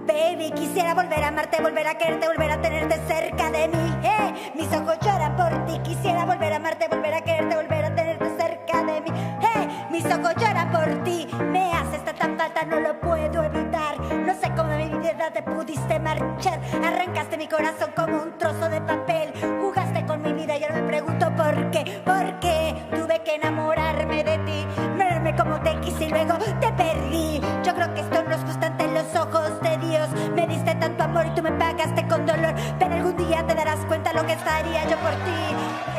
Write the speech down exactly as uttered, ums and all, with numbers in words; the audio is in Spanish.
Baby, quisiera volver a amarte, volver a quererte, volver a tenerte cerca de mí. Eh, mis ojos lloran por ti. Quisiera volver a amarte, volver a quererte, volver a tenerte cerca de mí. Eh, mis ojos lloran por ti. Me haces tanta falta, no lo puedo evitar. No sé cómo de mi vida te pudiste marchar. Arrancaste mi corazón como un trozo de papel. Jugaste con mi vida y ahora me pregunto por qué. ¿Por qué tuve que enamorarme de ti? Mirarme como te quise y luego te perdí. Yo creo que esto no es justo ante los ojos de Dios. Me diste tanto amor y tú me pagaste con dolor. Pero algún día te darás cuenta lo que estaría yo por ti.